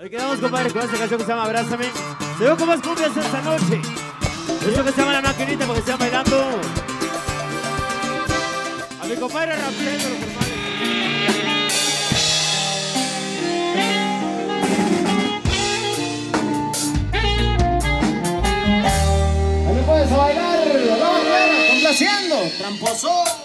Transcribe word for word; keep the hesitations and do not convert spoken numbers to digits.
Ahí quedamos, compadre, con esta canción que se llama Abrázame. Se ve con más cumbias esta noche. Esto que se llama La Maquinita, porque se llama bailando. A mi compadre rapiendo los hermanos. Ahí me puedes bailar, lo vamos a ver, complaciendo, tramposo.